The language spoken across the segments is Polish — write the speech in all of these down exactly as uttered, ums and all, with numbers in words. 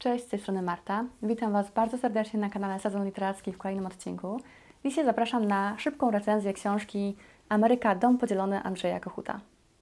Cześć, z tej strony Marta. Witam Was bardzo serdecznie na kanale Sezon Literacki w kolejnym odcinku. Dzisiaj zapraszam na szybką recenzję książki Ameryka Dom Podzielony Andrzeja Kochuta.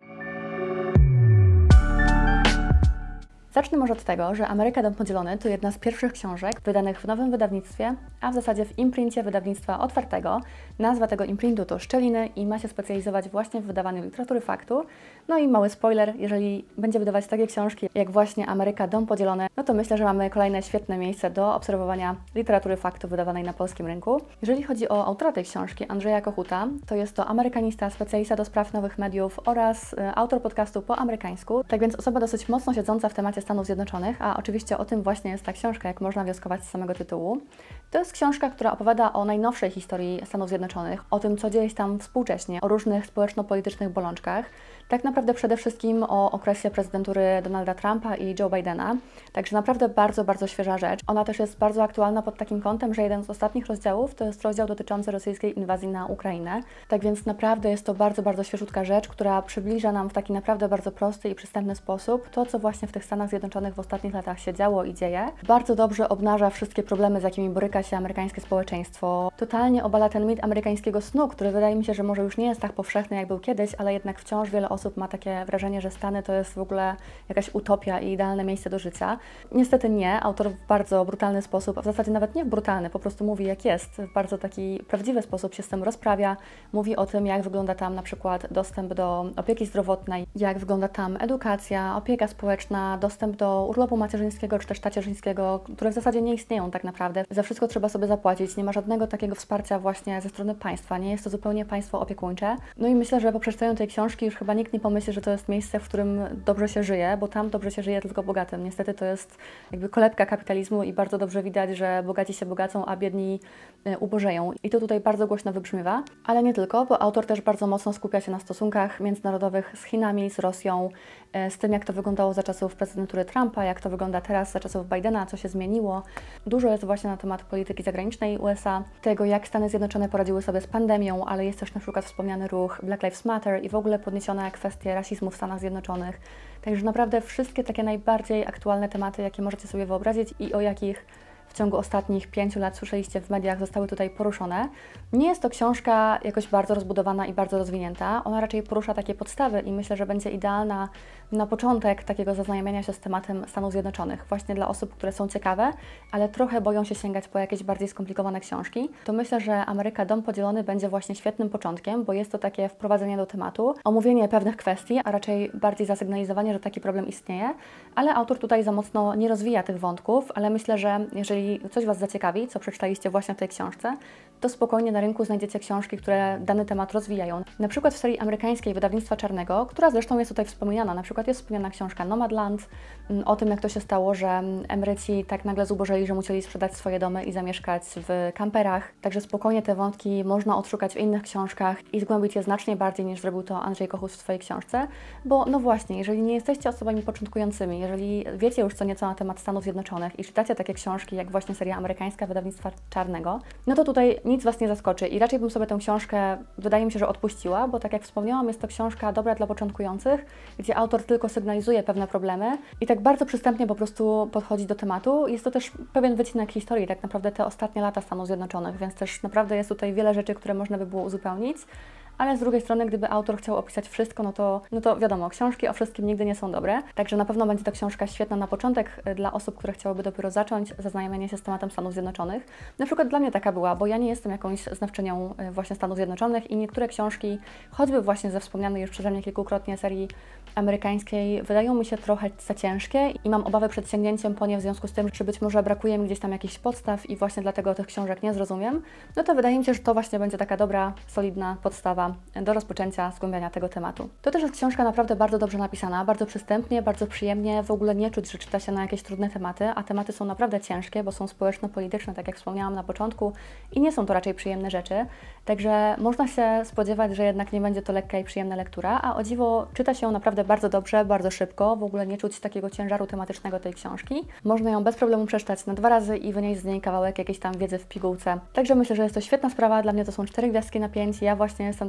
Zacznę może od tego, że Ameryka Dom Podzielony to jedna z pierwszych książek wydanych w nowym wydawnictwie, a w zasadzie w imprincie wydawnictwa otwartego. Nazwa tego imprintu to Szczeliny i ma się specjalizować właśnie w wydawaniu literatury faktu. No i mały spoiler, jeżeli będzie wydawać takie książki jak właśnie Ameryka Dom Podzielony, no to myślę, że mamy kolejne świetne miejsce do obserwowania literatury faktu wydawanej na polskim rynku. Jeżeli chodzi o autora tej książki, Andrzeja Kochuta, to jest to amerykanista, specjalista do spraw nowych mediów oraz y, autor podcastu po amerykańsku, tak więc osoba dosyć mocno siedząca w temacie Stanów Zjednoczonych, a oczywiście o tym właśnie jest ta książka, jak można wnioskować z samego tytułu. To jest książka, która opowiada o najnowszej historii Stanów Zjednoczonych, o tym, co dzieje się tam współcześnie, o różnych społeczno-politycznych bolączkach. Tak naprawdę przede wszystkim o okresie prezydentury Donalda Trumpa i Joe Bidena. Także naprawdę bardzo, bardzo świeża rzecz. Ona też jest bardzo aktualna pod takim kątem, że jeden z ostatnich rozdziałów to jest rozdział dotyczący rosyjskiej inwazji na Ukrainę. Tak więc naprawdę jest to bardzo, bardzo świeżutka rzecz, która przybliża nam w taki naprawdę bardzo prosty i przystępny sposób to, co właśnie w tych Stanach Zjednoczonych w ostatnich latach się działo i dzieje. Bardzo dobrze obnaża wszystkie problemy, z jakimi boryka się amerykańskie społeczeństwo. Totalnie obala ten mit amerykańskiego snu, który wydaje mi się, że może już nie jest tak powszechny, jak był kiedyś, ale jednak wciąż wiele osób ma takie wrażenie, że Stany to jest w ogóle jakaś utopia i idealne miejsce do życia. Niestety nie. Autor w bardzo brutalny sposób, a w zasadzie nawet nie brutalny, po prostu mówi jak jest. W bardzo taki prawdziwy sposób się z tym rozprawia. Mówi o tym, jak wygląda tam na przykład dostęp do opieki zdrowotnej, jak wygląda tam edukacja, opieka społeczna, dostęp do urlopu macierzyńskiego czy też tacierzyńskiego, które w zasadzie nie istnieją tak naprawdę. Za wszystko trzeba sobie zapłacić. Nie ma żadnego takiego wsparcia właśnie ze strony państwa. Nie jest to zupełnie państwo opiekuńcze. No i myślę, że po przeczytaniu tej książki już chyba nikt nie pomyśli, że to jest miejsce, w którym dobrze się żyje, bo tam dobrze się żyje tylko bogatym. Niestety to jest jakby kolebka kapitalizmu i bardzo dobrze widać, że bogaci się bogacą, a biedni ubożeją. I to tutaj bardzo głośno wybrzmiewa, ale nie tylko, bo autor też bardzo mocno skupia się na stosunkach międzynarodowych z Chinami, z Rosją, z tym, jak to wyglądało za czasów prezydentury Trumpa, jak to wygląda teraz za czasów Bidena, co się zmieniło. Dużo jest właśnie na temat polityki zagranicznej U S A, tego, jak Stany Zjednoczone poradziły sobie z pandemią, ale jest też na przykład wspomniany ruch Black Lives Matter i w ogóle podniesione kwestie rasizmu w Stanach Zjednoczonych. Także naprawdę wszystkie takie najbardziej aktualne tematy, jakie możecie sobie wyobrazić i o jakich w ciągu ostatnich pięciu lat słyszeliście w mediach, zostały tutaj poruszone. Nie jest to książka jakoś bardzo rozbudowana i bardzo rozwinięta. Ona raczej porusza takie podstawy i myślę, że będzie idealna na początek takiego zaznajamiania się z tematem Stanów Zjednoczonych. Właśnie dla osób, które są ciekawe, ale trochę boją się sięgać po jakieś bardziej skomplikowane książki. To myślę, że Ameryka Dom Podzielony będzie właśnie świetnym początkiem, bo jest to takie wprowadzenie do tematu, omówienie pewnych kwestii, a raczej bardziej zasygnalizowanie, że taki problem istnieje. Ale autor tutaj za mocno nie rozwija tych wątków, ale myślę, że jeżeli Jeżeli coś Was zaciekawi, co przeczytaliście właśnie w tej książce, to spokojnie na rynku znajdziecie książki, które dany temat rozwijają. Na przykład w serii amerykańskiej wydawnictwa Czarnego, która zresztą jest tutaj wspominana, na przykład jest wspomniana książka Nomadland, o tym, jak to się stało, że emeryci tak nagle zubożeli, że musieli sprzedać swoje domy i zamieszkać w kamperach. Także spokojnie te wątki można odszukać w innych książkach i zgłębić je znacznie bardziej, niż zrobił to Andrzej Kochut w swojej książce. Bo no właśnie, jeżeli nie jesteście osobami początkującymi, jeżeli wiecie już co nieco na temat Stanów Zjednoczonych i czytacie takie książki, jak właśnie seria amerykańska wydawnictwa Czarnego, no to tutaj nic Was nie zaskoczy i raczej bym sobie tę książkę, wydaje mi się, że odpuściła, bo tak jak wspomniałam, jest to książka dobra dla początkujących, gdzie autor tylko sygnalizuje pewne problemy i tak bardzo przystępnie po prostu podchodzi do tematu. Jest to też pewien wycinek historii, tak naprawdę te ostatnie lata Stanów Zjednoczonych, więc też naprawdę jest tutaj wiele rzeczy, które można by było uzupełnić. Ale z drugiej strony, gdyby autor chciał opisać wszystko, no to, no to wiadomo, książki o wszystkim nigdy nie są dobre. Także na pewno będzie to książka świetna na początek dla osób, które chciałyby dopiero zacząć zaznajomienie się z tematem Stanów Zjednoczonych. Na przykład dla mnie taka była, bo ja nie jestem jakąś znawczynią właśnie Stanów Zjednoczonych i niektóre książki, choćby właśnie ze wspomnianej już przeze mnie kilkukrotnie serii amerykańskiej, wydają mi się trochę za ciężkie i mam obawy przed sięgnięciem po nie w związku z tym, że być może brakuje mi gdzieś tam jakichś podstaw i właśnie dlatego tych książek nie zrozumiem. No to wydaje mi się, że to właśnie będzie taka dobra, solidna podstawa do rozpoczęcia zgłębiania tego tematu. To też jest książka naprawdę bardzo dobrze napisana, bardzo przystępnie, bardzo przyjemnie, w ogóle nie czuć, że czyta się na jakieś trudne tematy, a tematy są naprawdę ciężkie, bo są społeczno-polityczne, tak jak wspomniałam na początku i nie są to raczej przyjemne rzeczy, także można się spodziewać, że jednak nie będzie to lekka i przyjemna lektura, a o dziwo czyta się ją naprawdę bardzo dobrze, bardzo szybko, w ogóle nie czuć takiego ciężaru tematycznego tej książki. Można ją bez problemu przeczytać na dwa razy i wynieść z niej kawałek jakiejś tam wiedzy w pigułce. Także myślę, że jest to świetna sprawa, dla mnie to są cztery gwiazdki na pięć, ja właśnie jestem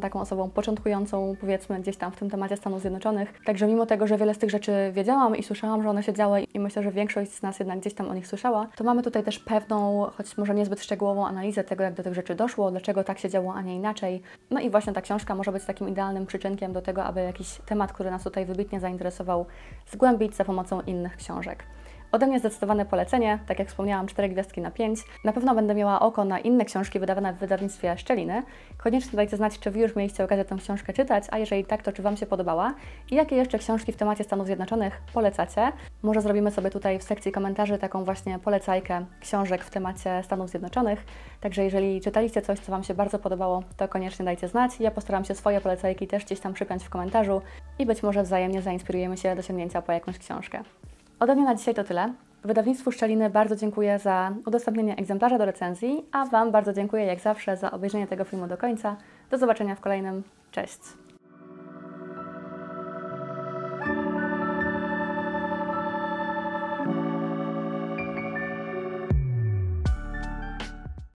taką osobą początkującą, powiedzmy, gdzieś tam w tym temacie Stanów Zjednoczonych. Także mimo tego, że wiele z tych rzeczy wiedziałam i słyszałam, że one się działy i myślę, że większość z nas jednak gdzieś tam o nich słyszała, to mamy tutaj też pewną, choć może niezbyt szczegółową analizę tego, jak do tych rzeczy doszło, dlaczego tak się działo, a nie inaczej. No i właśnie ta książka może być takim idealnym przyczynkiem do tego, aby jakiś temat, który nas tutaj wybitnie zainteresował, zgłębić za pomocą innych książek. Ode mnie zdecydowane polecenie, tak jak wspomniałam, cztery gwiazdki na pięć. Na pewno będę miała oko na inne książki wydawane w wydawnictwie Szczeliny. Koniecznie dajcie znać, czy Wy już mieliście okazję tę książkę czytać, a jeżeli tak, to czy Wam się podobała i jakie jeszcze książki w temacie Stanów Zjednoczonych polecacie. Może zrobimy sobie tutaj w sekcji komentarzy taką właśnie polecajkę książek w temacie Stanów Zjednoczonych. Także jeżeli czytaliście coś, co Wam się bardzo podobało, to koniecznie dajcie znać. Ja postaram się swoje polecajki też gdzieś tam przypiąć w komentarzu i być może wzajemnie zainspirujemy się do sięgnięcia po jakąś książkę. Ode mnie na dzisiaj to tyle. Wydawnictwu Szczeliny bardzo dziękuję za udostępnienie egzemplarza do recenzji, a Wam bardzo dziękuję jak zawsze za obejrzenie tego filmu do końca. Do zobaczenia w kolejnym. Cześć!